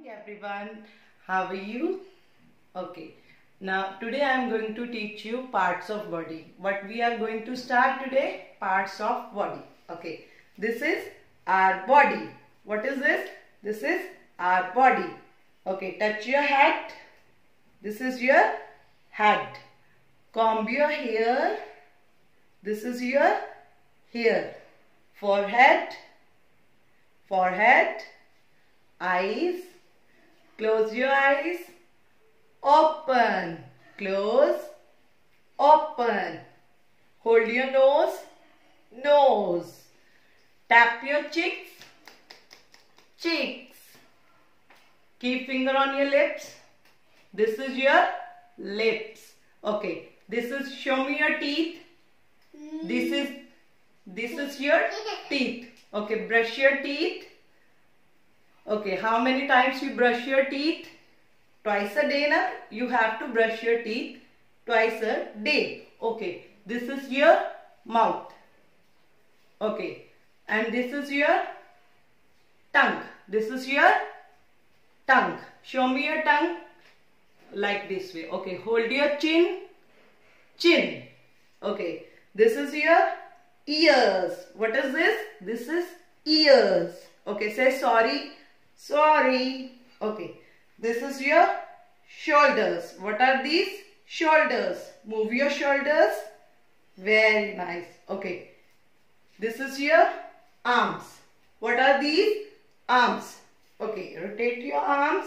everyone, how are you? Okay, now today I am going to teach you parts of body. What we are going to start today? Parts of body. Okay, this is our body. What is this? This is our body. Okay, touch your head. This is your head. Comb your hair. This is your hair. Forehead. Forehead. Eyes. Close your eyes. Open. Close. Open. Hold your nose. Nose. Tap your cheeks. Cheeks. Keep finger on your lips. This is your lips. Okay. This is, show me your teeth. This is your teeth. Okay. Brush your teeth. Okay, how many times you brush your teeth? Twice a day, na? You have to brush your teeth twice a day. Okay, this is your mouth. Okay, and this is your tongue. This is your tongue. Show me your tongue like this way. Okay, hold your chin. Chin. Okay, this is your ears. What is this? This is ears. Okay, say sorry. Sorry. Okay. This is your shoulders. What are these? Shoulders. Move your shoulders. Very nice. Okay. This is your arms. What are these? Arms. Okay. Rotate your arms.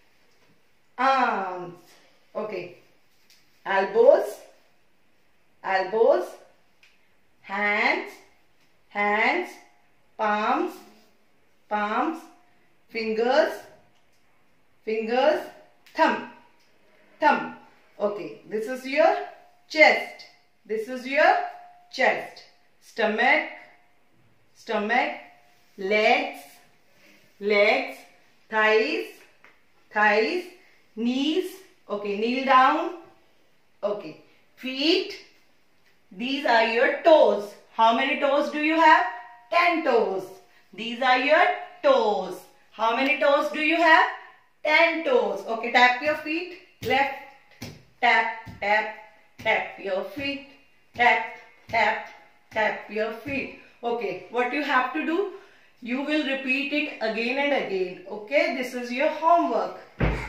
Arms. Okay. Elbows. Elbows. Hands. Hands. Palms. Palms. Fingers, fingers, thumb, thumb. Okay, this is your chest. This is your chest. Stomach, stomach, legs, legs, thighs, thighs, knees. Okay, kneel down. Okay, feet. These are your toes. How many toes do you have? 10 toes. These are your toes. How many toes do you have? 10 toes. Okay, tap your feet. Left. Tap, tap, tap your feet. Tap, tap, tap your feet. Okay, what you have to do? You will repeat it again and again. Okay, this is your homework.